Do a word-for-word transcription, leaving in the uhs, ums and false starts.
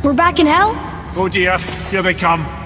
We're back in hell? Oh dear, here they come.